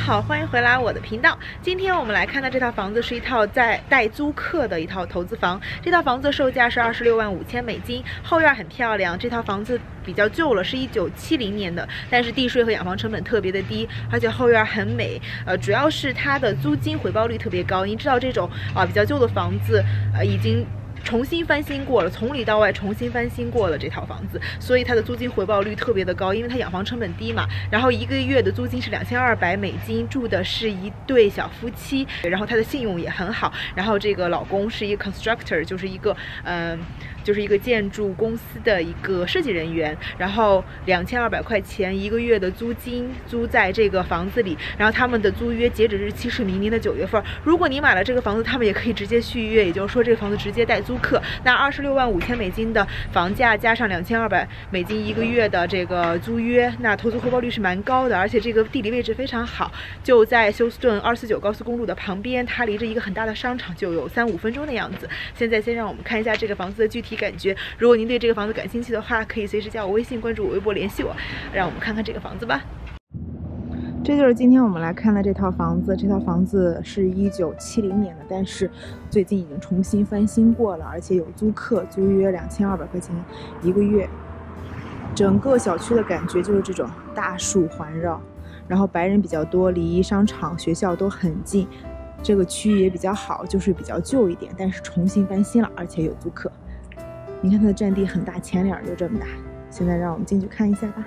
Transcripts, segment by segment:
好，欢迎回来我的频道。今天我们来看的这套房子是一套在带租客的一套投资房。这套房子售价是26.5万美金，后院很漂亮。这套房子比较旧了，是1970年的，但是地税和养房成本特别的低，而且后院很美。主要是它的租金回报率特别高。您知道这种比较旧的房子，已经重新翻新过了，从里到外重新翻新过了这套房子，所以它的租金回报率特别的高，因为它养房成本低嘛。然后1个月的租金是2200美金，住的是一对小夫妻，然后他的信用也很好。然后这个老公是一个 constructor， 就是一个建筑公司的一个设计人员。然后2200块钱1个月的租金租在这个房子里，然后他们的租约截止日期是明年的9月份。如果你买了这个房子，他们也可以直接续约，也就是说这个房子直接带租客。那26.5万美金的房价加上2200美金1个月的这个租约，那投资回报率是蛮高的，而且这个地理位置非常好，就在休斯顿249高速公路的旁边，它离着一个很大的商场就有3-5分钟的样子。现在先让我们看一下这个房子的具体感觉。如果您对这个房子感兴趣的话，可以随时加我微信，关注我微博联系我。让我们看看这个房子吧。这就是今天我们来看的这套房子。这套房子是1970年的，但是最近已经重新翻新过了，而且有租客，租约2200块钱1个月。整个小区的感觉就是这种大树环绕，然后白人比较多，离商场、学校都很近。这个区域也比较好，就是比较旧一点，但是重新翻新了，而且有租客。你看它的占地很大，前脸就这么大。现在让我们进去看一下吧。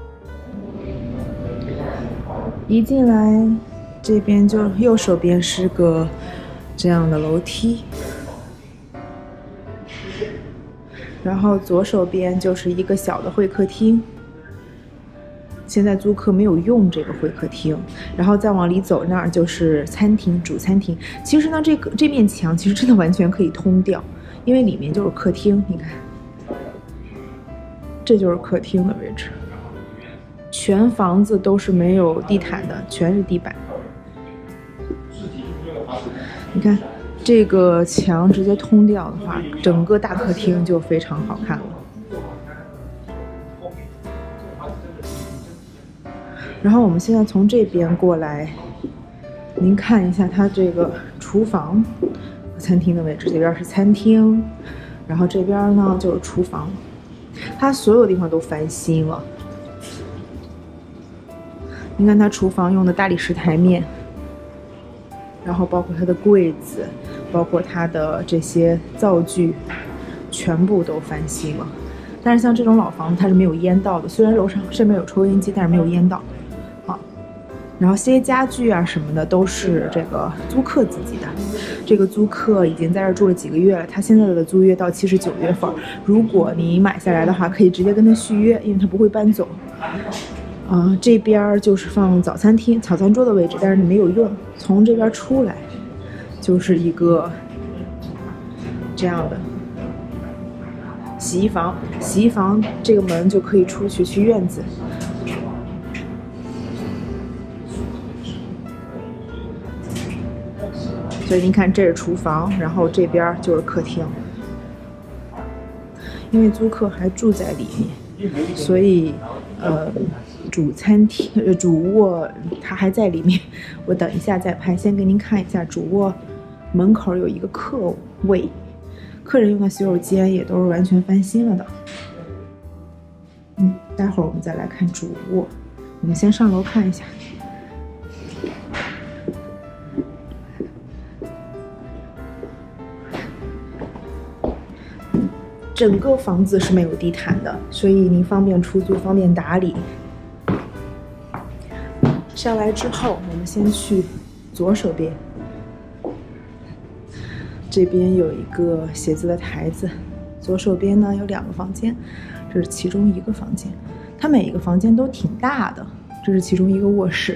一进来，这边就右手边是个这样的楼梯，然后左手边就是一个小的会客厅。现在租客没有用这个会客厅，然后再往里走，那儿就是餐厅，主餐厅。其实呢，这面墙其实真的完全可以通掉，因为里面就是客厅。你看，这就是客厅的位置。全房子都是没有地毯的，全是地板。你看这个墙直接通掉的话，整个大客厅就非常好看了。然后我们现在从这边过来，您看一下它这个厨房、餐厅的位置。这边是餐厅，然后这边呢就是厨房。它所有地方都翻新了。你看它厨房用的大理石台面，然后包括它的柜子，包括它的这些灶具，全部都翻新了。但是像这种老房子它是没有烟道的，虽然楼上这边有抽烟机，但是没有烟道啊。然后这些家具啊什么的都是这个租客自己的。这个租客已经在这儿住了几个月了，他现在的租约到期是9月份。如果你买下来的话，可以直接跟他续约，因为他不会搬走。这边就是放早餐厅、早餐桌的位置，但是你没有用。从这边出来，就是一个这样的洗衣房。洗衣房这个门就可以出去院子。所以您看，这是厨房，然后这边就是客厅。因为租客还住在里面，所以主餐厅、主卧它还在里面。我等一下再拍，先给您看一下主卧门口有一个客位，客人用的洗手间也都是完全翻新了的。待会儿我们再来看主卧。我们先上楼看一下。整个房子是没有地毯的，所以您方便出租，方便打理。上来之后，我们先去左手边，这边有一个写字的台子。左手边呢有2个房间，这是其中一个房间。它每一个房间都挺大的，这是其中一个卧室。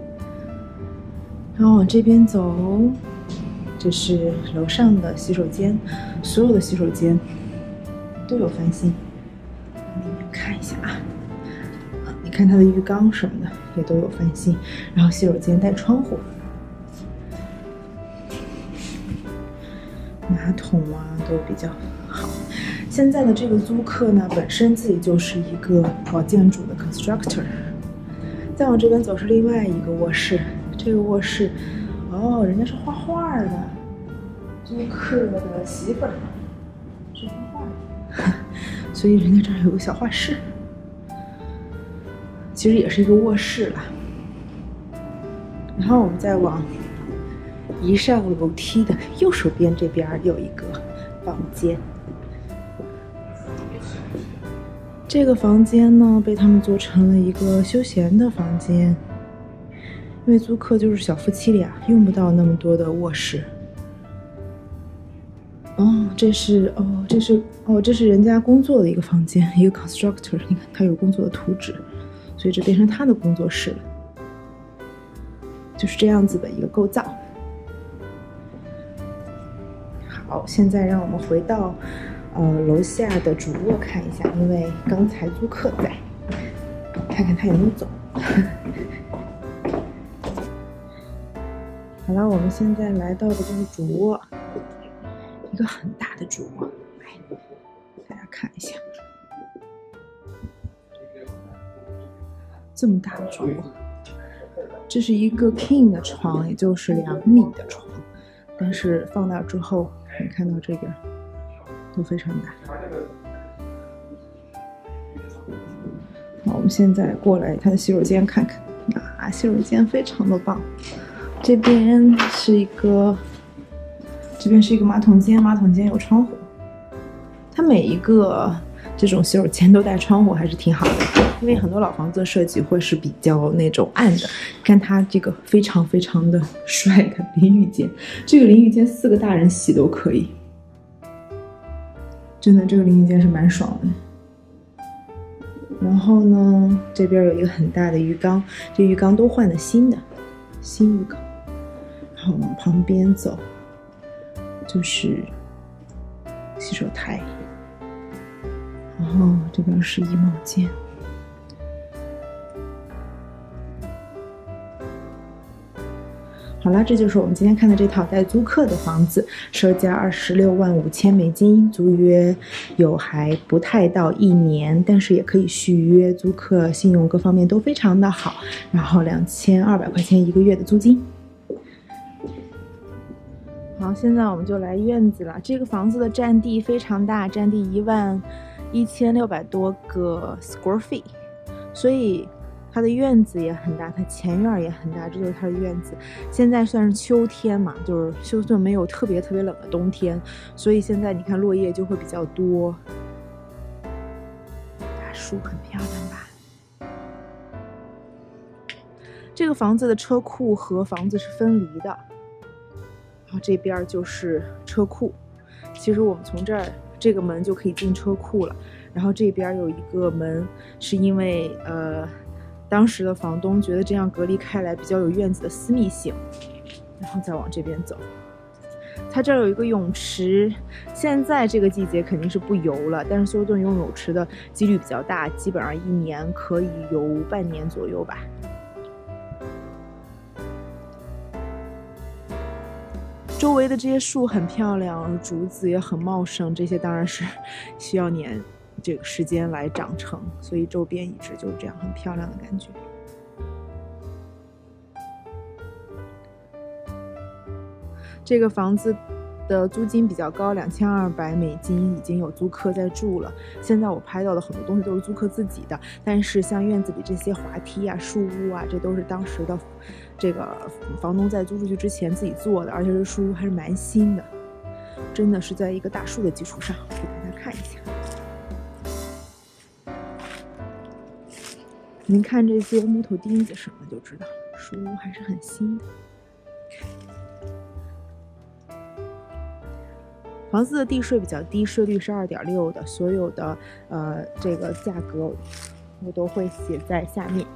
然后往这边走，这是楼上的洗手间，所有的洗手间都有翻新。里面看一下啊，你看它的浴缸什么的也都有翻新，然后洗手间带窗户，马桶啊都比较好。现在的这个租客呢，本身自己就是一个搞建筑的 constructor。再往这边走是另外一个卧室， 这个卧室，哦，人家是画画的，租客的媳妇儿是画画的，所以人家这儿有个小画室，其实也是一个卧室啦。然后我们再往一上楼梯的右手边这边有一个房间。这个房间呢，被他们做成了一个休闲的房间，因为租客就是小夫妻俩，用不到那么多的卧室。这是人家工作的一个房间，一个 constructor， 你看他有工作的图纸，所以这变成他的工作室了，就是这样子的一个构造。好，现在让我们回到楼下的主卧看一下，因为刚才租客在，看看他有没有走。好了，我们现在来到的就是主卧，一个很大的主卧，来，大家看一下，这么大的主卧，这是一个 king 的床，也就是2米的床，但是放那之后，你看到这边都非常大。好，我们现在过来它的洗手间看看，洗手间非常的棒。这边是一个马桶间，马桶间有窗户。它每一个这种洗手间都带窗户，还是挺好的。因为很多老房子的设计会是比较那种暗的。看它这个非常非常的帅的淋浴间，这个淋浴间4个大人洗都可以。真的，这个淋浴间是蛮爽的。然后呢，这边有一个很大的浴缸，这浴缸都换的新浴缸。然后往旁边走，就是洗手台，然后这边是衣帽间。好啦，这就是我们今天看的这套带租客的房子，售价26万5千美金，租约还不太到1年，但是也可以续约，租客信用各方面都非常的好，然后2200块钱1个月的租金。好，现在我们就来院子了。这个房子的占地非常大，占地11600多个 square feet， 所以它的院子也很大，它前院也很大，这就是它的院子。现在算是秋天嘛，就是休斯顿没有特别冷的冬天，所以现在你看落叶就会比较多。大树很漂亮吧？这个房子的车库和房子是分离的。然后这边就是车库，其实我们从这个门就可以进车库了。然后这边有一个门，是因为当时的房东觉得这样隔离开来比较有院子的私密性，然后再往这边走。它这儿有一个泳池，现在这个季节肯定是不游了，但是休斯顿游泳池的几率比较大，基本上1年可以游半年左右吧。周围的这些树很漂亮，竹子也很茂盛，这些当然是需要年这个时间来长成，所以周边一直就是这样很漂亮的感觉。这个房子的租金比较高，2200美金，已经有租客在住了。现在我拍到的很多东西都是租客自己的，但是像院子里这些滑梯啊、树屋啊，这都是当时的这个房东在租出去之前自己做的，而且这树屋还是蛮新的，真的是在一个大树的基础上，给大家看一下。您看这些木头钉子什么就知道了，树屋还是很新的。房子的地税比较低，税率是2.6%的，所有的这个价格我都会写在下面。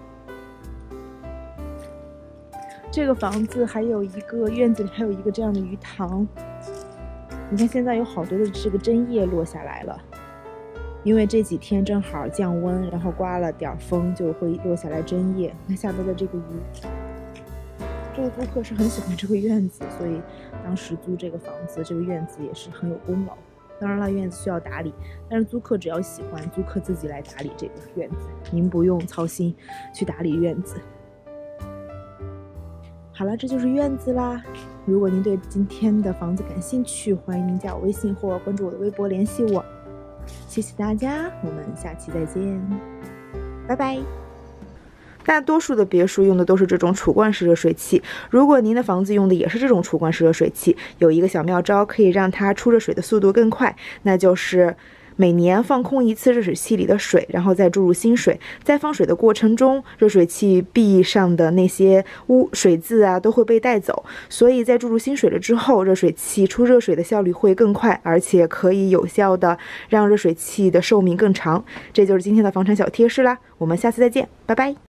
这个房子还有一个院子里还有一个这样的鱼塘，你看现在有好多的这个针叶落下来了，因为这几天正好降温，然后刮了点风，就会落下来针叶。你看下边的这个鱼。这个租客是很喜欢这个院子，所以当时租这个房子，这个院子也是很有功劳。当然了，院子需要打理，但是租客只要喜欢，租客自己来打理这个院子，您不用操心去打理院子。 好了，这就是院子啦。如果您对今天的房子感兴趣，欢迎您加我微信或关注我的微博联系我。谢谢大家，我们下期再见，拜拜。大多数的别墅用的都是这种储罐式热水器，如果您的房子用的也是这种储罐式热水器，有一个小妙招可以让它出热水的速度更快，那就是每年放空一次热水器里的水，然后再注入新水。在放水的过程中，热水器壁上的那些水渍啊都会被带走，所以在注入新水了之后，热水器出热水的效率会更快，而且可以有效的让热水器的寿命更长。这就是今天的房产小贴士啦，我们下次再见，拜拜。